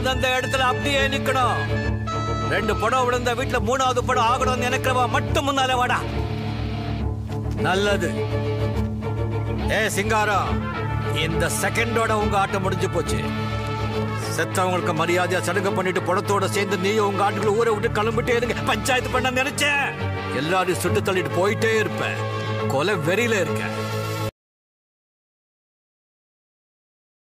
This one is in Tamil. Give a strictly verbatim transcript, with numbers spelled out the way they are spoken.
அந்தந்த இடத்துல அப்படியே நிக்கணும். ரெண்டு படம் விழுந்த வீட்டுல மூணாவது படம் ஆகணும்னு நினைக்கிறவா மட்டும் முன்னாலே வாடா. நல்லது. ஏ சிங்காரம், இந்த செகண்டோட உங்க ஆட்டம் முடிஞ்சு போச்சு. செத்தவங்களுக்கு மரியாதையா சடங்கு பண்ணிட்டு படத்தோட சேர்ந்து நீயும் உங்க ஆட்டுக்குள்ள ஊரை விட்டு கிளம்பிட்டே இருங்க. பஞ்சாயத்து பண்ண நினைச்சேன் எல்லாரையும் சுட்டு தள்ளிட்டு போயிட்டே இருப்பேன். கொலை வெறியில இருக்க.